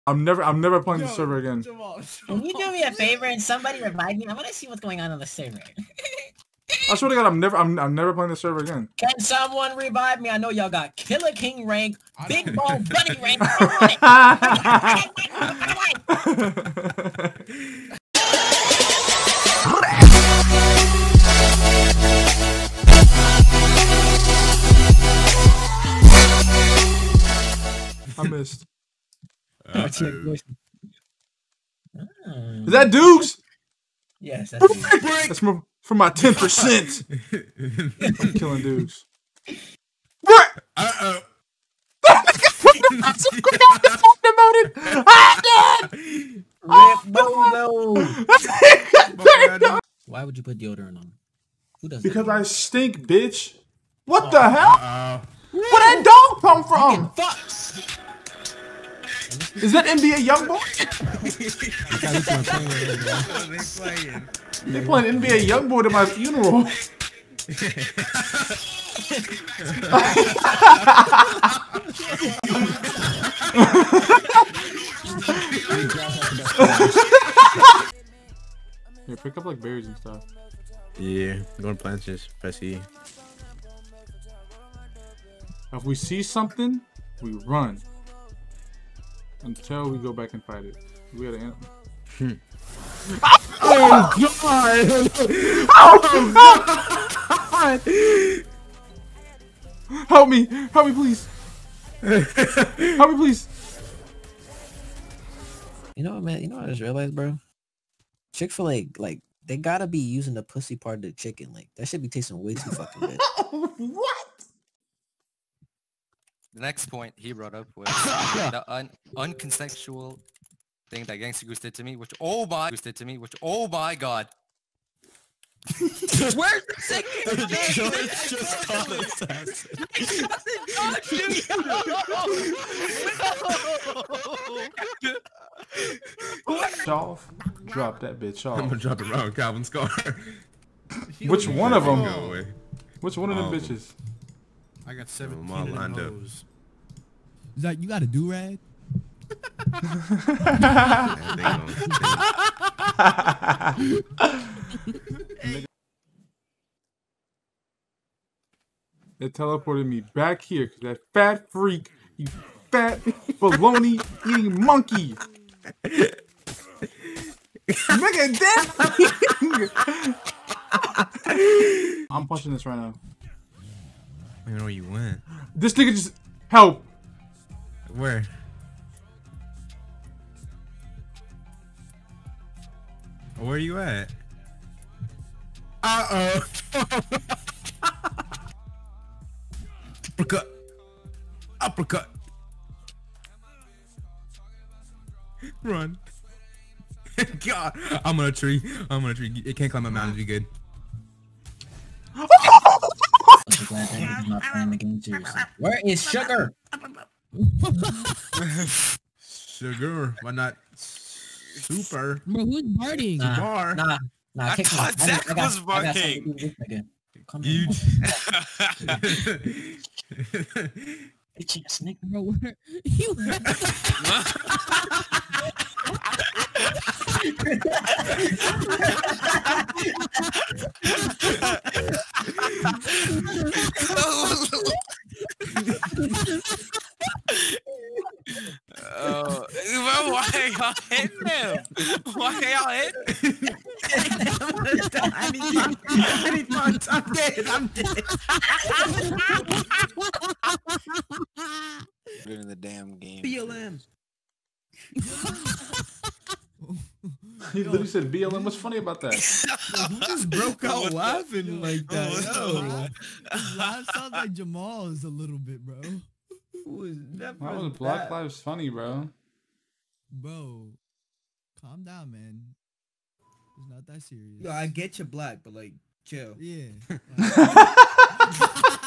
I'm never playing the server again. Jamal. Can you do me a favor and somebody revive me? I want to see what's going on the server. I swear to God, I'm never playing the server again. Can someone revive me? I know y'all got Killer King rank, Big Ball Bunny rank. I missed. Is that Dukes? Yes, that's it. That's for my 10%. I'm killing Dukes. Uh-oh. Why would you put deodorant on? Who does Because that? I stink, bitch. What the hell? Where that dog come from? Is that NBA Youngboy? They playing NBA Youngboy at my funeral. Here, pick up like berries and stuff. Yeah, going to plants just press E. If we see something, we run until we go back and fight it. We gotta end. Oh God! Oh God! Help me! Help me, please! Help me, please! You know what, man? You know what I just realized, bro? Chick-fil-A, like, they gotta be using the pussy part of the chicken. Like, that should be tasting way too fucking good. What? The next point he brought up was the unconsensual thing that Gangsta Goose did to me, which oh my god. Where's the second? Just called assassin. Off. Drop that bitch off. I'm gonna drop it around Calvin Scar. Which one of them? Go away. Which one of them bitches? I got 17 Mal of lined up. those. Is that you got a do-rag? It teleported me back here because that fat freak, you fat baloney eating monkey. Nigga, damn. I'm punching this right now. I don't know where you went. This nigga just help. Where? Where are you at? Uh-oh. Uppercut. Uppercut. Run. God. I'm on a tree. I'm on a tree. It can't climb a mountain to be good. I'm so glad that nigga's not playing the game seriously. Where is Sugar? Sugar. Why not super? Bro, who's partying? Bar. Nah, I kick me. thought Zach was I got something barking. to do with this nigga. Come You. bitch ass nigga. Bro, where you? Oh, bro, why are y'all hitting him? Why are y'all hitting him? I'm dead. I'm dead. Put it in the damn game. BLM. He literally said BLM. What's funny about that? Who just broke out laughing like that? Yo, his laugh sounds like Jamal's a little bit, bro. That was Black Lives Funny, bro. Bro, calm down, man. It's not that serious. Yo, I get you black, but like, chill. Yeah.